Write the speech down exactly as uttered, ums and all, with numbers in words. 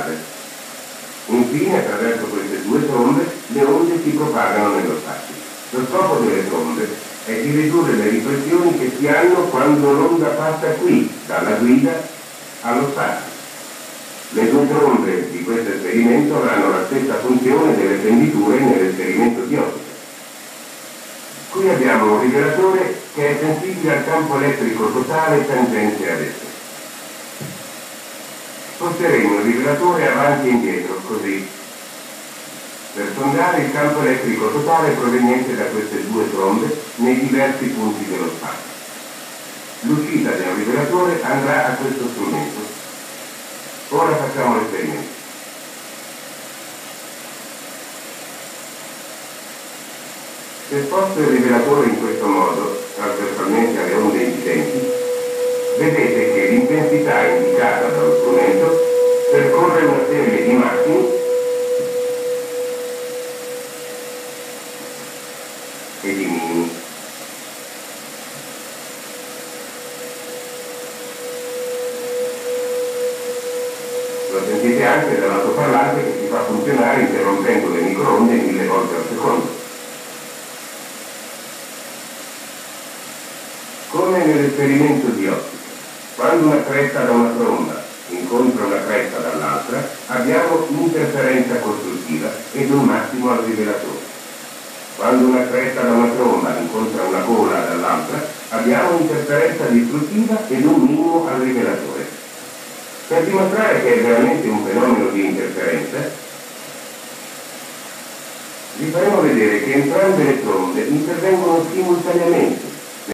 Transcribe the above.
base. Infine, attraverso queste due trombe, le onde si propagano nello spazio. Lo scopo delle trombe è di ridurre le riflessioni che si hanno quando l'onda passa qui, dalla guida allo spazio. Le due trombe di questo esperimento avranno la stessa funzione delle fenditure nell'esperimento di ottica. Qui abbiamo un rivelatore che è sensibile al campo elettrico totale tangente ad esso. Sposteremo il rivelatore avanti e indietro, così, per sondare il campo elettrico totale proveniente da queste due trombe nei diversi punti dello spazio. L'uscita del rivelatore andrà a questo strumento. Ora facciamo l'esperimento. Se sposto il rivelatore in questo modo, trasversalmente alle onde incidenti, vedete che l'intensità indicata dallo strumento percorre una serie di massimi e di minimi. Lo sentite anche dall'altoparlante che si fa funzionare interrompendo le microonde mille volte al secondo. Come nell'esperimento di ottica, quando una cresta da una tromba incontra una cresta dall'altra, abbiamo un'interferenza costruttiva ed un massimo al rivelatore. Quando una cresta da una tromba incontra una gola dall'altra, abbiamo un'interferenza distruttiva ed un minimo al rivelatore. Per dimostrare che è veramente un fenomeno di interferenza, vi faremo vedere che entrambe le trombe intervengono simultaneamente.